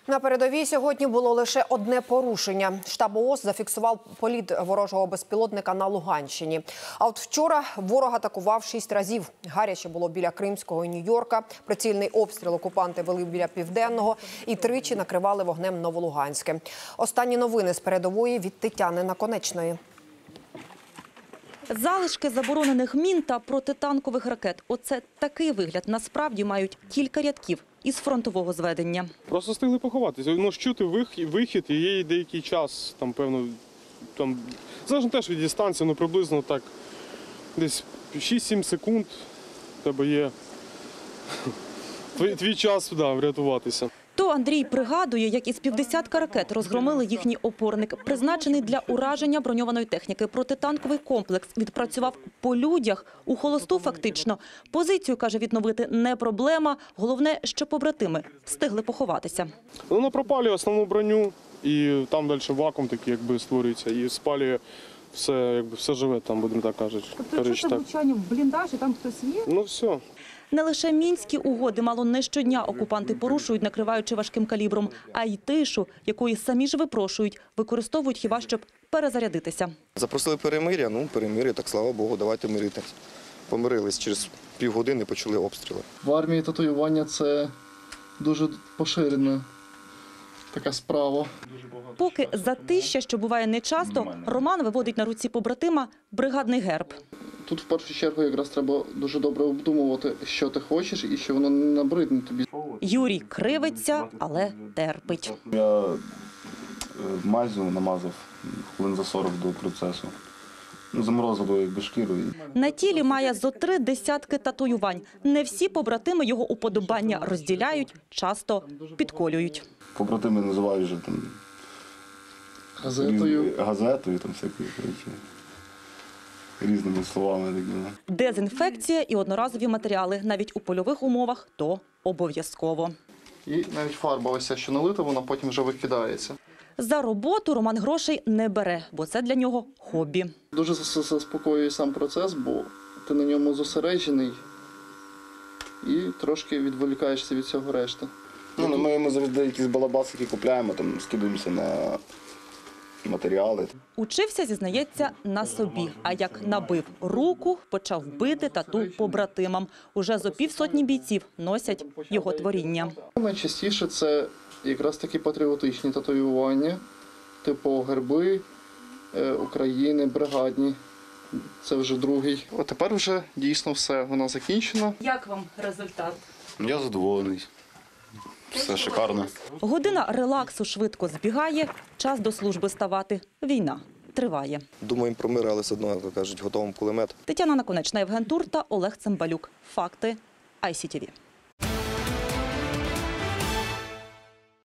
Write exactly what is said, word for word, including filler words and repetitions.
На передовій сьогодні було лише одне порушення. Штаб ООС зафіксував політ ворожого безпілотника на Луганщині. А от вчора ворог атакував шість разів. Гаряче було біля Кримського і Нью-Йорка. Прицільний обстріл окупанти вели біля Південного і тричі накривали вогнем Новолуганське. Останні новини з передової від Тетяни Наконечної. Залишки заборонених мін та протитанкових ракет – оце такий вигляд насправді мають кілька рядків із фронтового зведення. Просто встигли поховатися. Ну, чути вихід, і є деякий час, там, певно, там, залежно теж від дистанції, ну, приблизно так, десь шість-сім секунд в тебе є твій, твій час, да, врятуватися. То Андрій пригадує, як із півдесятка ракет розгромили їхній опорник. Призначений для ураження броньованої техніки протитанковий комплекс відпрацював по людях у холосту фактично. Позицію, каже, відновити не проблема. Головне, що побратими встигли поховатися. Вона пропалює основну броню, і там далі вакуум такий, якби, створюється, і спалює все, якби, все живе, там, будемо так кажуть. Тобто, якщо це влучання в бліндаж, і там хтось є? Ну, все. Не лише мінські угоди мало не щодня окупанти порушують, накриваючи важким калібром, а й тишу, якої самі ж випрошують, використовують хіба щоб перезарядитися. Запросили перемир'я, ну перемир'я, так слава Богу, давайте миритись. Помирились, через півгодини почали обстріли. В армії татуювання – це дуже поширена така справа. Поки затища, що буває нечасто, Роман виводить на руці побратима бригадний герб. Тут в першу чергу якраз треба дуже добре обдумувати, що ти хочеш і що воно не набридне тобі. Юрій кривиться, але терпить. Я мазю намазав хвилин за сорок до процесу. Заморозило якби шкіру. На тілі має зо три десятки татуювань. Не всі побратими його уподобання розділяють, часто підколюють. Побратими називають вже там Газетою. газетою, там всякі речі. Різними словами такими. Дезінфекція і одноразові матеріали, навіть у польових умовах, то обов'язково. І навіть фарба ось ця, що налита, вона потім вже викидається. За роботу Роман грошей не бере, бо це для нього хобі. Дуже заспокоює сам процес, бо ти на ньому зосереджений і трошки відволікаєшся від цього решти. Ну, ми, ми завжди якісь балабасики купляємо, там скидуємося на матеріали. Учився, зізнається, на собі. А як набив руку, почав бити тату побратимам. Уже зо півсотні бійців носять його творіння. Найчастіше це якраз такі патріотичні татуювання, типу герби України, бригадні. Це вже другий. От тепер вже дійсно все, воно закінчено. Як вам результат? Я задоволений. Все шикарно. Година релаксу швидко збігає, час до служби ставати. Війна триває. Думаємо про мир, але все одно, як кажуть, готовим кулемет. Тетяна Наконечна, Євген Тур та Олег Цимбалюк. Факти ай сі ті ві.